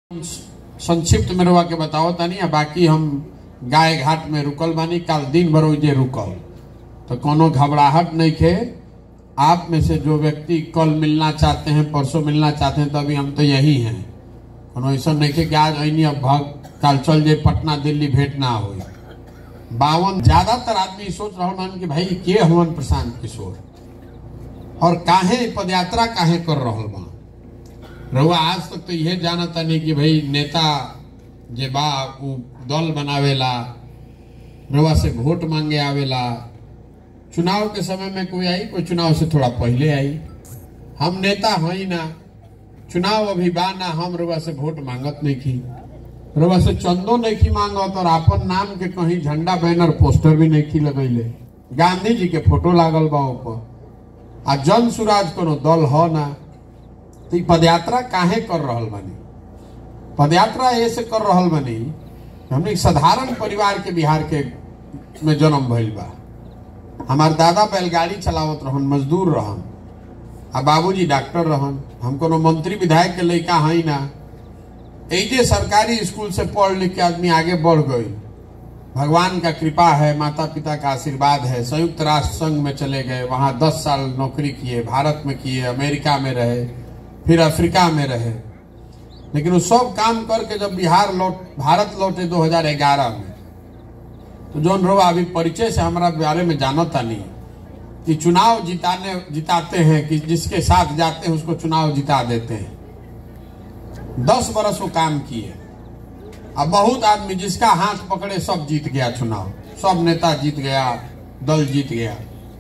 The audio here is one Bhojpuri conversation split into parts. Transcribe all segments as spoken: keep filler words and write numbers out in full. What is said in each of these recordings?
संक्षिप्त में रवा के बताओ तानी, बाकी हम गाय घाट में रुकल बानी, काल दिन भर जे रुकल तो कोनो घबराहट नहीं खे। आप में से जो व्यक्ति कल मिलना चाहते हैं, परसों मिलना चाहते हैं, तो अभी हम तो यही हैं। कोनो ऐसा नहीं खे कि आज अनी अब भाग काल चल जाए पटना दिल्ली भेंट ना हो। बावन ज्यादातर आदमी सोच रहा मान कि भाई के हवन प्रशांत किशोर और काहे पदयात्रा काहे कर रहा बा। रहुआ आज तक तो यह जानता नहीं कि भाई नेता जे बा वो दल बनावेला, रहुआ से वोट मांगे आवेला। चुनाव के समय में कोई आई, कोई चुनाव से थोड़ा पहले आई। हम नेता हैं ना, चुनाव अभी बा ना, हम रहुआ से वोट मांगत नहीं की, रहुआ से चंदो नहीं की मांगत, और अपन नाम के कहीं झंडा बैनर पोस्टर भी नहीं की लगैले। गांधी जी के फोटो लागल बा ऊपर, आ जन सुराज कोनो दल हो ना। तो पदयात्रा काहे कर रहल बानी? पदयात्रा ऐसे कर रहल बानी, हमने साधारण परिवार के बिहार के में जन्म भइल बा। हमार दादा बैलगाड़ी चलावत रहन, मजदूर रहन, आ बाबूजी डॉक्टर रहन। हम कोनो मंत्री विधायक के लड़का हई ना। ऐजे सरकारी स्कूल से पढ़ लिख के आदमी आगे बढ़ गई। भगवान का कृपा है, माता पिता का आशीर्वाद है। संयुक्त राष्ट्र संघ में चले गए, वहां दस साल नौकरी किए, भारत में किए, अमेरिका में रहे, फिर अफ्रीका में रहे। लेकिन वो सब काम करके जब बिहार लौट भारत लौटे दो हज़ार ग्यारह में, तो जोन रवा अभी परिचय से हमारा बारे में जानता नहीं कि चुनाव जिताने जिताते हैं कि जिसके साथ जाते हैं उसको चुनाव जिता देते हैं। दस बरस वो काम किए। अब बहुत आदमी जिसका हाथ पकड़े सब जीत गया चुनाव, सब नेता जीत गया, दल जीत गया।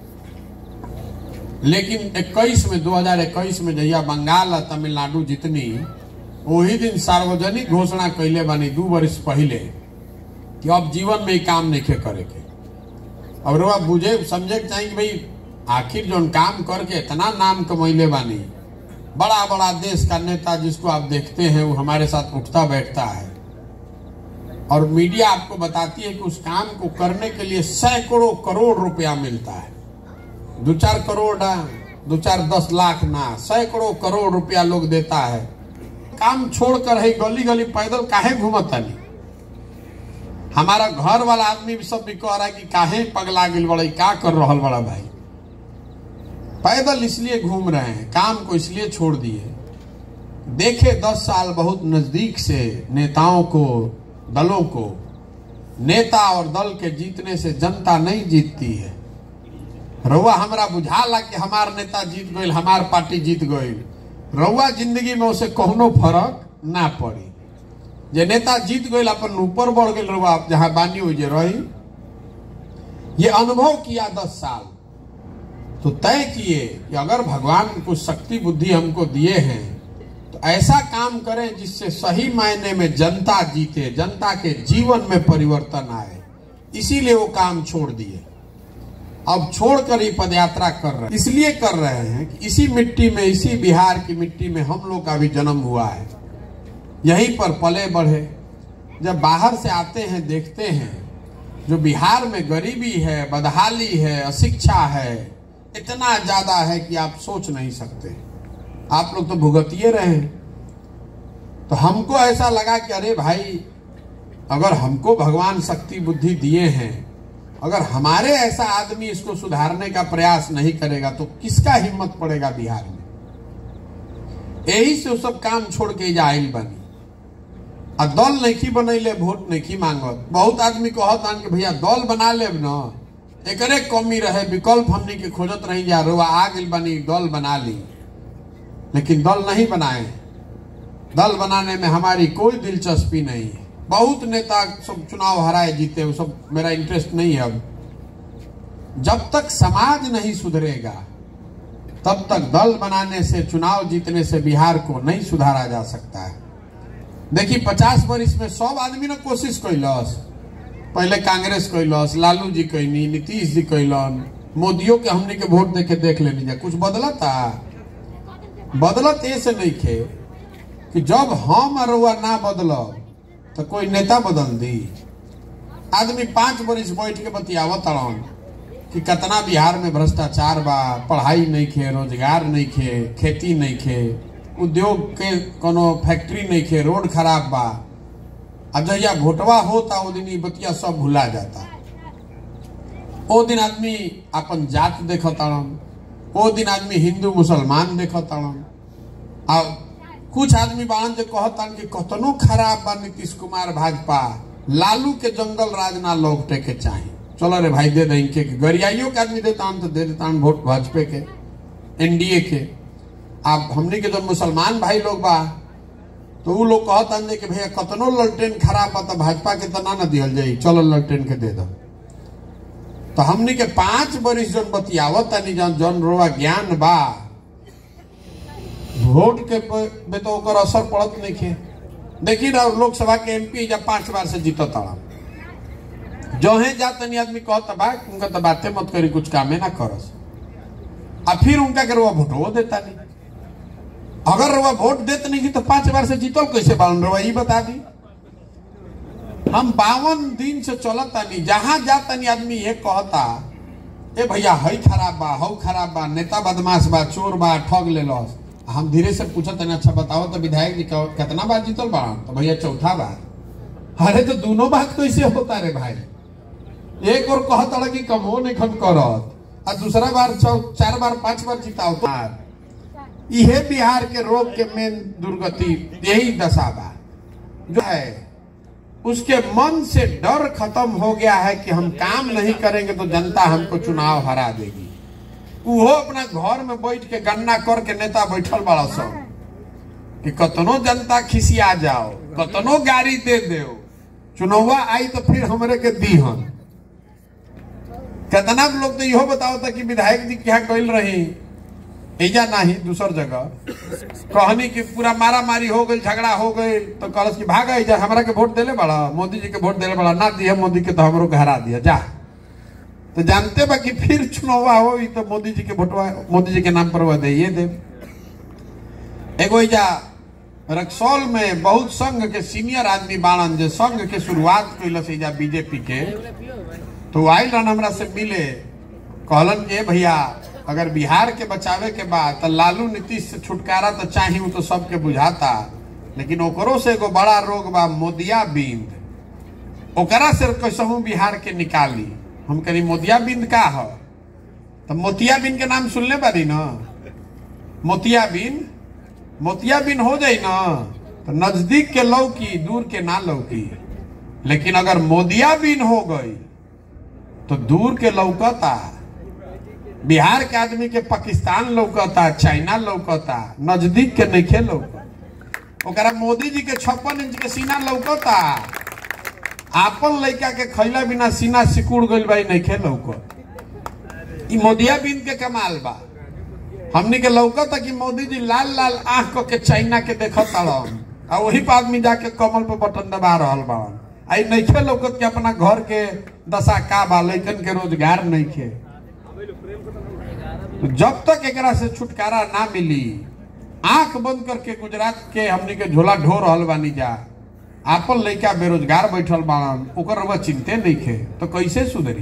लेकिन इक्कीस में दो हज़ार इक्कीस में जहिया बंगाल और तमिलनाडु जितनी, वही दिन सार्वजनिक घोषणा कैले बानी दो वर्ष पहले कि अब जीवन में काम नहीं करे के। अब रवा बुझे समझे चाहिए कि भाई आखिर जो काम करके इतना नाम कमैले बानी, बड़ा बड़ा देश का नेता जिसको आप देखते हैं वो हमारे साथ उठता बैठता है, और मीडिया आपको बताती है कि उस काम को करने के लिए सैकड़ों करोड़ रुपया मिलता है। दो चार करोड़ ना, दो चार दस लाख ना, सैकड़ों करोड़ रुपया लोग देता है। काम छोड़कर है गली गली पैदल काहे घूमता नहीं। हमारा घर वाला आदमी भी सब भी कह रहा है कि काहे पगला गिल बड़ा, क्या कर रहा बड़ा भाई। पैदल इसलिए घूम रहे हैं, काम को इसलिए छोड़ दिए। देखे दस साल बहुत नजदीक से नेताओं को, दलों को। नेता और दल के जीतने से जनता नहीं जीतती है। रउआ हमरा बुझाला कि हमार नेता जीत गई, हमार पार्टी जीत गई। रउआ जिंदगी में उसे कोनो फर्क ना पड़ी। जे नेता जीत गई अपन ऊपर बढ़ गई, रउआ जहां बानी हो जे रही। ये अनुभव किया दस साल, तो तय किए कि अगर भगवान कुछ शक्ति बुद्धि हमको दिए हैं तो ऐसा काम करें जिससे सही मायने में जनता जीते, जनता के जीवन में परिवर्तन आए। इसीलिए वो काम छोड़ दिए। अब छोड़कर ही पदयात्रा कर रहे हैं। इसलिए कर रहे हैं कि इसी मिट्टी में, इसी बिहार की मिट्टी में हम लोग का भी जन्म हुआ है, यहीं पर पले बढ़े। जब बाहर से आते हैं देखते हैं जो बिहार में गरीबी है, बदहाली है, अशिक्षा है, इतना ज्यादा है कि आप सोच नहीं सकते। आप लोग तो भुगतिए रहे हैं। तो हमको ऐसा लगा कि अरे भाई, अगर हमको भगवान शक्ति बुद्धि दिए हैं, अगर हमारे ऐसा आदमी इसको सुधारने का प्रयास नहीं करेगा तो किसका हिम्मत पड़ेगा बिहार में। यही से वो सब काम छोड़ के जाइल बनी। आ दल नहीं बनैले, वोट नहीं मांगत। बहुत आदमी कहता कि भैया दल बना ले न, एकरे कमी रहे, विकल्प हमने के खोजत नहीं जा रहा। आ गई बनी दल बना ली, लेकिन दल नहीं बनाए। दल बनाने में हमारी कोई दिलचस्पी नहीं है। बहुत नेता सब चुनाव हराए जीते, वो सब मेरा इंटरेस्ट नहीं है। अब जब तक समाज नहीं सुधरेगा तब तक दल बनाने से, चुनाव जीतने से बिहार को नहीं सुधारा जा सकता है। देखिए पचास वर्ष में सब आदमी ने कोशिश कैलस। पहले कांग्रेस कैलस, लालू जी कैनी, नीतीश जी कैलन, मोदियों के हमने के वोट देके देख लेनी जा। कुछ बदलता बदलत ऐसे नहीं खे कि जब हम अरुआ ना बदलब तो कोई नेता बदल दी। आदमी पांच वर्ष बैठ के बतियावत अड़न कि कितना बिहार में भ्रष्टाचार बा, पढ़ाई नहीं खे, रोजगार नहीं खे, खेती नहीं खे। उद्योग के कोनो फैक्ट्री नहीं खे, रोड खराब बा, आ जहिया भोटवा होता वो दिन ई बतिया सब भुला जाता। ओ दिन आदमी अपन जात देखताड़न, ओ दिन आदमी हिंदू मुसलमान देखताड़न। आ कुछ आदमी बाड़न जो कहतान कि कतनो खराब बा नीतीश कुमार भाजपा, लालू के जंगल राज ना लौटे के चाहे। चलो रे भाई दे दें के गरियाइयों के आदमी देता तो दे देता वोट भाजपा के, एनडीए के। अब हमने के जो मुसलमान भाई लोग बा तो वो लोग कहता कि भैया कतनो ललटेन खराब बा तो भाजपा के तो ना न दिहल जाई, चलो ललटेन के दे दो। तो हमने के पांच बरिस जन बतियावत तनी जन जन रोवा ज्ञान बा, वोट के पे तो ओकर असर पड़त नहीं खे। देखी ना लोकसभा के एमपी जब पांच बार से जीतत ताड़ा, जो है जात तनी आदमी कहता बा उनका तो बातें मत करी, कुछ कामे ना करस, और फिर उनका के रुआ वोट देता नहीं। अगर रुआ वोट देते नहीं तो पांच बार से जीतल कैसे बालन रुआ ये बता दी। हम बावन दिन से चलता नहीं, जहां जाता नहीं आदमी ये कहता ए भैया हई खराब बा, हऊ खराब बा, नेता बदमाश बा, चोर बा, ठग ले लॉस। हम धीरे से पूछत नहीं, अच्छा बताओ तो विधायक जी कितना बार जीतल बा? तो भैया चौथा बार। अरे तो दोनों बात कैसे होता रे भाई? एक और कहता कि कमो नहीं खन करत, और दूसरा बार चार बार पांच बार जीता हो। यह बिहार के रोग के मेन दुर्गति यही दशा बा जो है, उसके मन से डर खत्म हो गया है कि हम काम नहीं करेंगे तो जनता हमको चुनाव हरा देगी। वो अपना घर में बैठ के गन्ना करके नेता बैठल बड़ा सब कि कतनो जनता खिसिया जाओ, कतनो गाड़ी दे दो, चुनावा आई तो फिर हमरे के दीहन। कितना लोग तो यो बताओ था कि विधायक जी क्या कहल रही, एजा नहीं दूसर जगह कहनी कि पूरा मारा मारी हो गई, झगड़ा हो गई, तो कहलस कि भागा एजा, हमरा के वोट देले बड़ा, मोदी जी के वोट देले बड़ा, ना दिया मोदी के तो हमरो के हरा दिया जा। तो जानते बा कि फिर चुनावा हो तो मोदी जी के वोटवा मोदी जी के नाम पर वह दे दे। एगो एजा रक्सौल में बहुत संघ के सीनियर आदमी बाणन जो संघ के शुरुआत कैलस एजा बीजेपी के, तो आयल रन हमरा से मिले, कहलन के भैया अगर बिहार के बचावे के बाद तो लालू नीतीश से छुटकारा तो चाहिए, वो तो सबके बुझाता, लेकिन ओकरो से एगो बड़ा रोग बा मोदिया बिंद, ओकरा से कैसहू बिहार के निकाली। हम करी मोदिया बिंद का है? तो मोतिया बिंद के नाम सुनले बारी ना, मोतिया बिंद, मोतिया बिंद हो जाई ना तो नजदीक के लौकी, दूर के ना लौकी। लेकिन अगर मोदिया बिंद हो गई तो दूर के लौकता, बिहार के आदमी के पाकिस्तान लौकता, चाइना लौकता, नजदीक के नहीं खे लौकता। ओकरा मोदी जी के छप्पन इंच के सीना लौकता, आपन लड़का के खैला बिना सीना सिकुड़ गइल भाई नहीं खे लौकत। ई मोदिया बिन के कमाल बा। हमनी के लौकता कि मोदी जी लाल लाल आंख के चाइना के देखत ताड़न, आ वही पर आदमी जाके कमल पे बटन दबा रहल बाड़न। आई नहीं खे लौकत कि अपना घर के दशा का बा, लइकन के रोजगार नहीं खे। तो जब तक एकरा से छुटकारा ना मिली, आंख बंद करके गुजरात के हमनी के झोला ढो रहल बानी जा, आपन लइका बेरोजगार बैठल बाड़न, ओकर रउआ चिंते नहीं खे, तो कैसे सुधरी?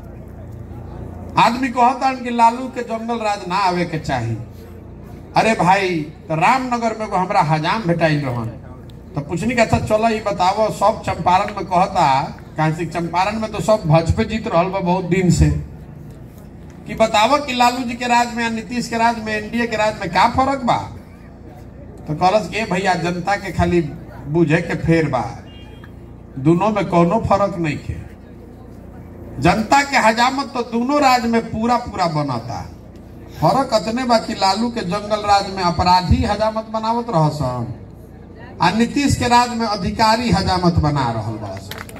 आदमी कहता कि लालू के जंगल राज ना आवे के चाहिए। अरे भाई तो रामनगर में हमरा हजाम भेटाइल रहन, तो पूछनी कि अच्छा चलो ये बताओ, सब चंपारण में कहता कहा चंपारण में तो सब भाजपा जीत रहल बा बहुत दिन से, कि बताओ कि लालू जी के राज में, नीतीश के राज में, एनडीए के राज में क्या फर्क बा? तो कहलस के भैया जनता के खाली बुझे के फेर बा, दोनों में कोनो फर्क नहीं खे। जनता के हजामत तो दोनों राज में पूरा पूरा बनाता, फर्क अतने बा कि लालू के जंगल राज में अपराधी हजामत बनावत रहसन, और नीतीश के राज में अधिकारी हजामत बना रहल बा।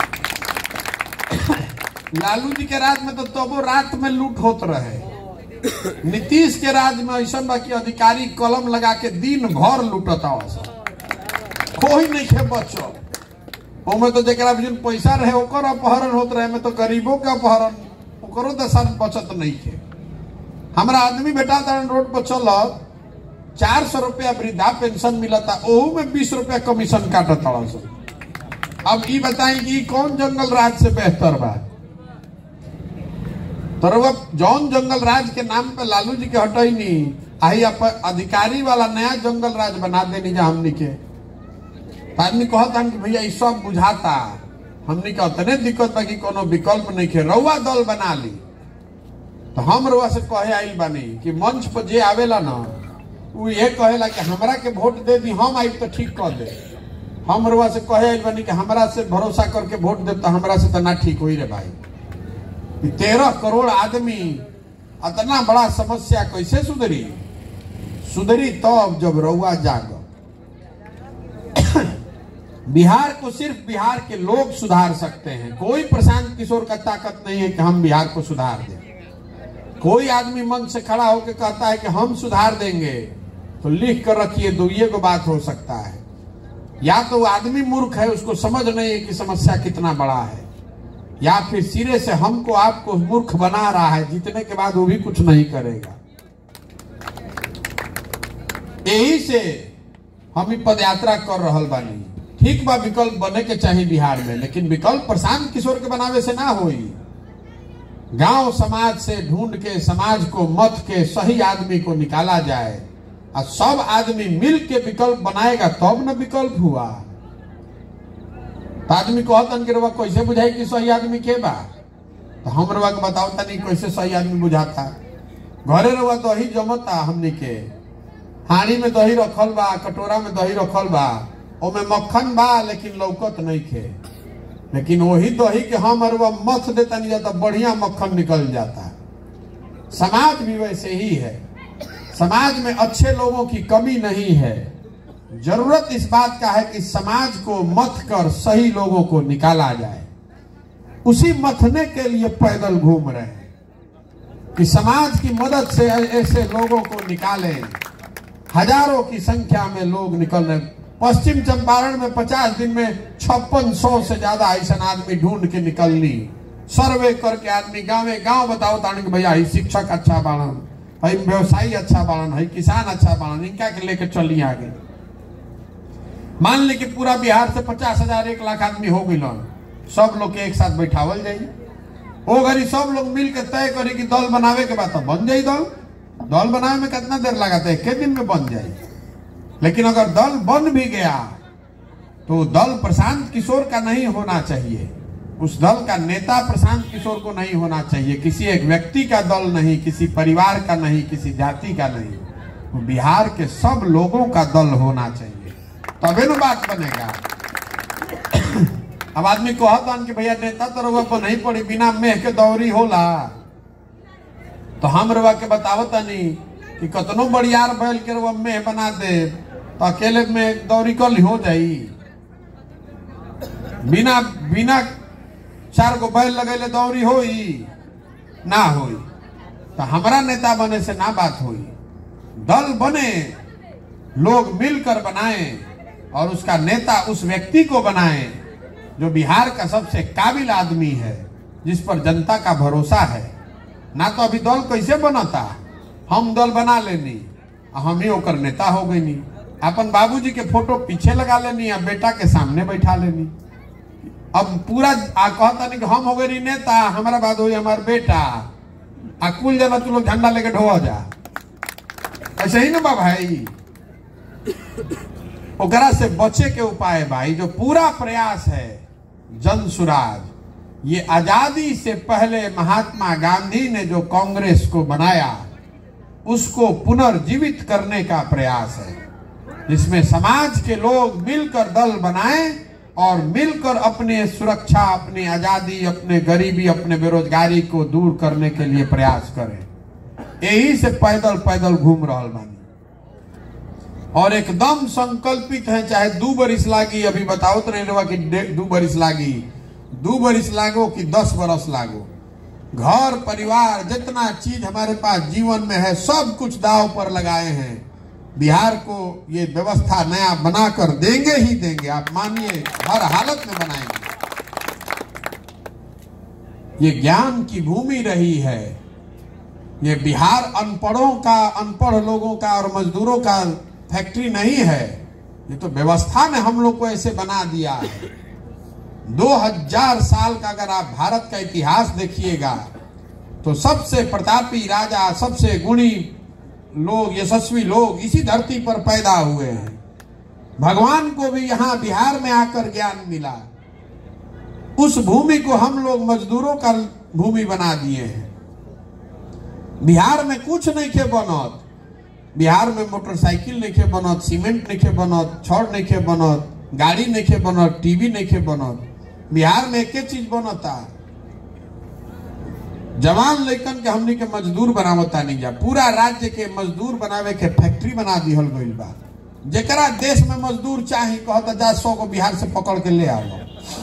लालू जी के राज में तो तबो रात में लूट होत रहे, नीतीश के राज में ऐसा बा कि अधिकारी कलम लगा के दिन भर लूटता, कोई नहीं खे बचो। ओमे तो जरा भी पैसा रहे ओकर अपहरण होत रहे, में तो गरीबों का अपहरण, ओकरो दशा बचत नहीं खे। हमारा आदमी बेटा रोड पर चल, चार सौ रुपया वृद्धा पेंशन मिलता, ओहू में बीस रुपया कमीशन काटता। अब ये बताई कि कौन जंगल राज से बेहतर बा? तो जौन जंगल राज के नाम पे लालू जी के हटैनी, आई अधिकारी वाला नया जंगल राज बना देनी जा हमनी के। आदमी कहता कि भैया ये सब बुझाता, हमनी के उतने दिक्कत बा कि कोनो विकल्प नहीं के, रउआ दल बना ली। तो हम रउआ से कहे आइल बानी कि मंच पर जे आवेला ना वो ये कहेला कि हमरा के वोट दे दी, हम आई तो ठीक कर दे। हम रउआ से कहे आइल बानी कि हमरा से भरोसा करके वोट दे तो हमरा से तो ना ठीक होई रे भाई। तेरह करोड़ आदमी इतना बड़ा समस्या कैसे सुधरी? सुधरी तब तो जब रउआ जाग। बिहार को सिर्फ बिहार के लोग सुधार सकते हैं। कोई प्रशांत किशोर का ताकत नहीं है कि हम बिहार को सुधार दें। कोई आदमी मन से खड़ा होकर कहता है कि हम सुधार देंगे तो लिख कर रखिए, दो ये को बात हो सकता है। या तो आदमी मूर्ख है, उसको समझ नहीं है कि समस्या कितना बड़ा है, या फिर सिरे से हमको आपको मूर्ख बना रहा है, जीतने के बाद वो भी कुछ नहीं करेगा। यही से हम पद यात्रा कर रहल बानी। ठीक बा, विकल्प बने के चाहिए बिहार में, लेकिन विकल्प प्रशांत किशोर के बनावे से ना होई। गांव समाज से ढूंढ के समाज को मत के सही आदमी को निकाला जाए और सब आदमी मिल के विकल्प बनाएगा तब न विकल्प हुआ। तो आदमी कहतन के रवा कैसे बुझाई कि सही आदमी के बा? तो हम रवा के बताओ तनी कैसे सही आदमी बुझाता। घरे रवा दही जमता, हमनी के हाड़ी में दही रखल बा, कटोरा में दही रखल बा, ओमे मक्खन बा लेकिन लौकत नहीं खे, लेकिन वही दही के हम अरवा मथ देता नहीं जाता, बढ़िया मक्खन निकल जाता। समाज भी वैसे ही है। समाज में अच्छे लोगों की कमी नहीं है। जरूरत इस बात का है कि समाज को मथ कर सही लोगों को निकाला जाए। उसी मथने के लिए पैदल घूम रहे हैं कि समाज की मदद से ऐसे लोगों को निकालें। हजारों की संख्या में लोग निकल रहे। पश्चिम चंपारण में पचास दिन में छप्पन सौ से ज्यादा ऐसा आदमी ढूंढ के निकल ली। सर्वे करके आदमी गाँव गाँव बताओ ताने कि भैया शिक्षक अच्छा बाड़न, है व्यवसायी अच्छा बाड़न, है किसान अच्छा बाड़न, इनका के लेके चली आगे। मान ली कि पूरा बिहार से पचास हजार एक लाख आदमी हो गई, सब लोग के एक साथ बैठावल जाये। वो घड़ी सब लोग मिल के तय करी कि दल बनावे के बाद तो बन जाये। दल दल बनावे में कितना देर लगाता है? एक दिन में बन जाए। लेकिन अगर दल बन भी गया तो दल प्रशांत किशोर का नहीं होना चाहिए। उस दल का नेता प्रशांत किशोर को नहीं होना चाहिए। किसी एक व्यक्ति का दल नहीं, किसी परिवार का नहीं, किसी जाति का नहीं। तो बिहार के सब लोगों का दल होना चाहिए, तबे न बात बनेगा। अब आदमी कहता कि भैया नेता तो रउआ को नहीं पड़ी, बिना मेह के दौरी होला। तो हम रउआ के बतावत नहीं कि कतनो बड़ियार बैल के रउआ मेह बना दे तो अकेले में दौरी कल हो जाई। बिना बिना चार गो बैल लगेले दौरी होई ना होई। तो हमारा नेता बने से ना बात होई। दल बने, लोग मिलकर बनाएं और उसका नेता उस व्यक्ति को बनाएं जो बिहार का सबसे काबिल आदमी है, जिस पर जनता का भरोसा है। ना तो अभी दल कैसे बनता? हम दल बना लेनी, हम ही होकर नेता हो गई नहीं। अपन बाबूजी के फोटो पीछे लगा लेनी या बेटा के सामने बैठा लेनी। अब पूरा आ कहता नहीं कि हम हो गए नेता, हमारा बाद हो हमारा बेटा, आ कुल जना तू लोग झंडा लेके ढोआ जा। ऐसे ही ना बा भाई। ओकरा से बचे के उपाय भाई, जो पूरा प्रयास है जन सुराज, ये आजादी से पहले महात्मा गांधी ने जो कांग्रेस को बनाया उसको पुनर्जीवित करने का प्रयास है, जिसमें समाज के लोग मिलकर दल बनाएं और मिलकर अपने सुरक्षा, अपनी आजादी, अपने गरीबी, अपने बेरोजगारी को दूर करने के लिए प्रयास करें। यही से पैदल पैदल घूम रहा बानी और एकदम संकल्पित है। चाहे दो बरिस लागी, अभी बताओ तो नहीं रहा कि दो बरिस लागी, दो बरिस लागो कि दस बरस लागो, घर परिवार जितना चीज हमारे पास जीवन में है सब कुछ दांव पर लगाए हैं। बिहार को ये व्यवस्था नया बनाकर देंगे ही देंगे, आप मानिए, हर हालत में बनाएंगे। ये ज्ञान की भूमि रही है। ये बिहार अनपढ़ों का, अनपढ़ लोगों का और मजदूरों का फैक्ट्री नहीं है। ये तो व्यवस्था ने हम लोग को ऐसे बना दिया है। दो हजार साल का अगर आप भारत का इतिहास देखिएगा तो सबसे प्रतापी राजा, सबसे गुणी लोग, यशस्वी लोग इसी धरती पर पैदा हुए हैं। भगवान को भी यहाँ बिहार में आकर ज्ञान मिला। उस भूमि को हम लोग मजदूरों का भूमि बना दिए हैं। बिहार में कुछ नहीं के बनत, बिहार में मोटरसाइकिल नहीं के बनत, सीमेंट नहीं के बनत, छड़ नहीं के बनत, गाड़ी नहीं के बनत, टीवी नहीं के बनत। बिहार में एक चीज बनता, जवान लड़कन के हमनी के मजदूर बनावता नहीं जा। पूरा राज्य के मजदूर बनावे के फैक्ट्री बना दिहल गइल बा। जेकरा देश में मजदूर चाही कहता जा सौ को बिहार से पकड़ के ले आओ।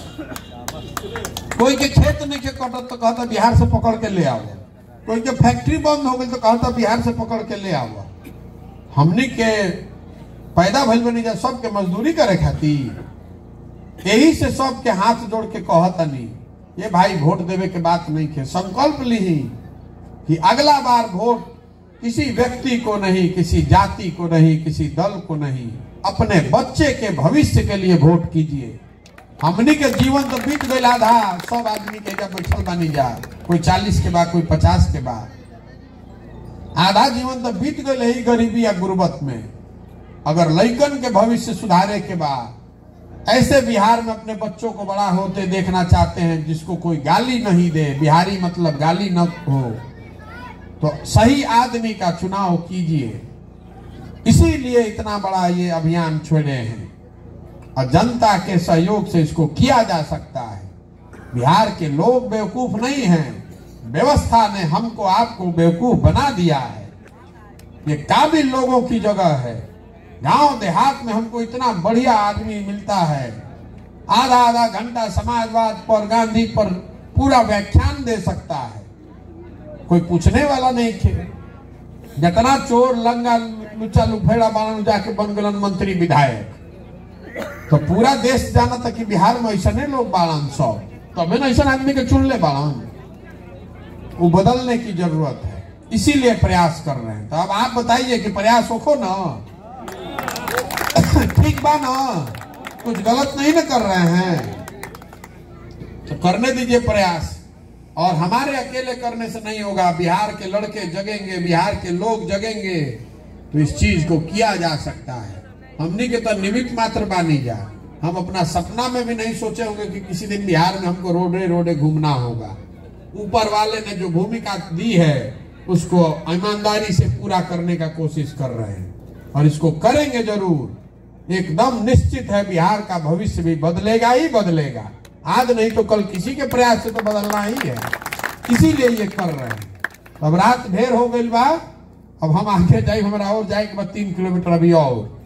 कोई के खेत नहीं के कटत तो कहता बिहार से पकड़ के ले आओ। कोई के फैक्ट्री बंद हो गई तो कहता बिहार से पकड़ के ले आओ। हमनी के पैदा भइल बनी जा सबके मजदूरी करे खातिर। यही से सबके हाथ जोड़ के कहता नहीं, ये भाई वोट देवे के बात नहीं के संकल्प ली कि अगला बार वोट किसी व्यक्ति को नहीं, किसी जाति को नहीं, किसी दल को नहीं, अपने बच्चे के भविष्य के लिए वोट कीजिए। हमनी के जीवन तो बीत गई आधा, सब आदमी के जब बैठल बनी जा, कोई चालीस के बाद, कोई पचास के बाद, आधा जीवन तो बीत गई ही गरीबी या गुर्बत में। अगर लइकन के भविष्य सुधारे के बाद ऐसे बिहार में अपने बच्चों को बड़ा होते देखना चाहते हैं जिसको कोई गाली नहीं दे, बिहारी मतलब गाली न हो, तो सही आदमी का चुनाव कीजिए। इसीलिए इतना बड़ा ये अभियान छोड़े हैं और जनता के सहयोग से इसको किया जा सकता है। बिहार के लोग बेवकूफ नहीं हैं, व्यवस्था ने हमको आपको बेवकूफ बना दिया है। ये काबिल लोगों की जगह है। गांव देहात में हमको इतना बढ़िया आदमी मिलता है, आधा आधा घंटा समाजवाद पर, गांधी पर पूरा व्याख्यान दे सकता है, कोई पूछने वाला नहीं थे। जितना चोर लंगा लुच्चा लुफेड़ा बालन जाके बन गलन मंत्री विधायक, तो पूरा देश जाना था कि बिहार में ऐसा नहीं लोग बालन सब, तो हमें ऐसा आदमी के चुन ले बालन। वो बदलने की जरूरत है, इसीलिए प्रयास कर रहे हैं। तो अब आप बताइए कि प्रयास हो ना, ठीक बा ना, कुछ गलत नहीं ना कर रहे हैं, तो करने दीजिए प्रयास। और हमारे अकेले करने से नहीं होगा, बिहार के लड़के जगेंगे, बिहार के लोग जगेंगे, तो इस चीज को किया जा सकता है। हमनी के तो निमित्त मात्र बानी जा, हम अपना सपना में भी नहीं सोचे होंगे कि किसी दिन बिहार में हमको रोडे रोडे घूमना होगा। ऊपर वाले ने जो भूमिका दी है उसको ईमानदारी से पूरा करने का कोशिश कर रहे हैं और इसको करेंगे जरूर। एकदम निश्चित है बिहार का भविष्य भी बदलेगा ही बदलेगा, आज नहीं तो कल किसी के प्रयास से तो बदलना ही है, इसीलिए ये कर रहे हैं। अब रात ढेर हो गई बा, अब हम आगे जाए, हमारा और जाए के बाद तीन किलोमीटर अभी और